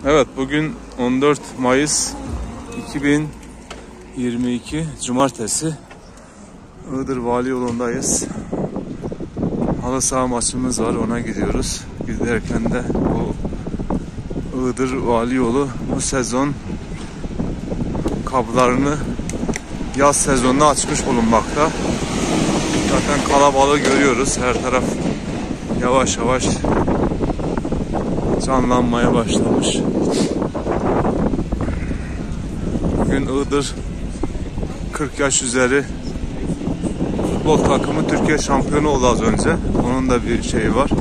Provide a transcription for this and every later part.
Evet, bugün 14 Mayıs 2022 Cumartesi. Iğdır Vali Yolu'ndayız. Halı saha maçımız var, ona gidiyoruz. Giderken de bu Iğdır Vali Yolu bu sezon kapılarını yaz sezonuna açmış bulunmakta. Zaten kalabalığı görüyoruz. Her taraf yavaş yavaş canlanmaya başlamış. Bugün Iğdır 40 yaş üzeri futbol takımı Türkiye şampiyonu oldu az önce. Onun da bir şeyi var.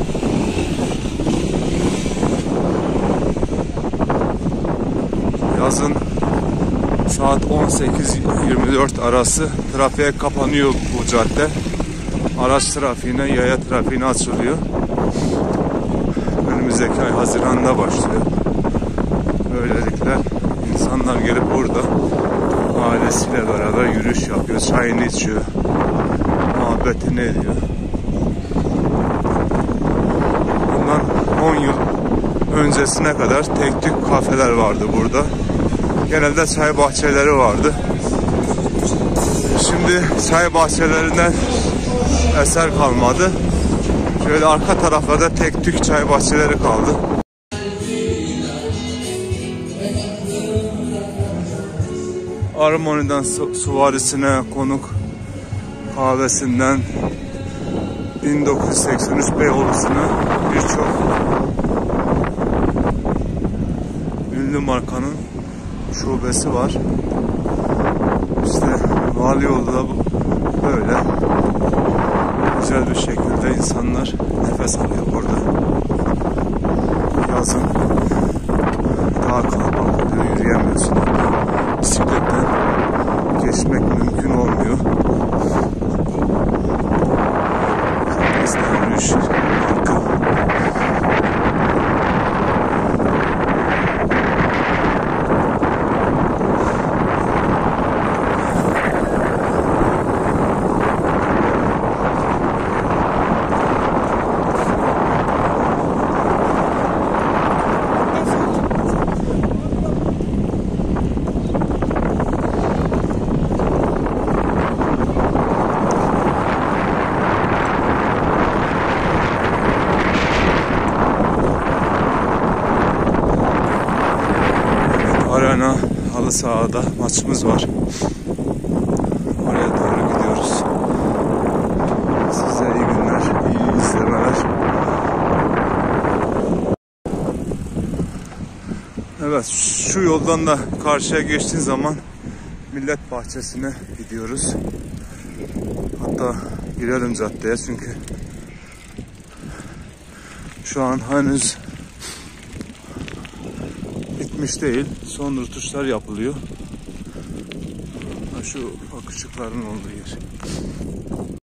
Yazın saat 18-24 arası trafiğe kapanıyor bu cadde. Araç trafiğine, yaya trafiğine açılıyor. Önümüzdeki ay Haziran'da başlıyor. Böylelikle insanlar gelip burada ailesiyle beraber yürüyüş yapıyor, çayını içiyor, muhabbetini ediyor. Bundan 10 yıl öncesine kadar tek tük kafeler vardı burada. Genelde çay bahçeleri vardı. Şimdi çay bahçelerinden eser kalmadı. Şöyle arka taraflarda tek tük çay bahçeleri kaldı. Armoni'den Suvarisi'ne, Konuk Kahvesi'nden 1983 Beyoğlu'suna birçok ünlü markanın şubesi var. İşte Vali Yolu da böyle güzel bir şekilde insanlar nefes alıyor burada. Yazın daha kalabalık oluyor, yürüyemiyorsun. Bisikletten geçmek mümkün olmuyor. Bizde yürüyüş parkı. Arena halı sahada maçımız var. Oraya doğru gidiyoruz. Size iyi günler, iyi izlemeler. Evet, şu yoldan da karşıya geçtiğin zaman Millet Bahçesi'ne gidiyoruz. Hatta girelim caddeye çünkü şu an henüz bitmiş değil. Son rötuşlar yapılıyor. Şu ışıkların olduğu yer.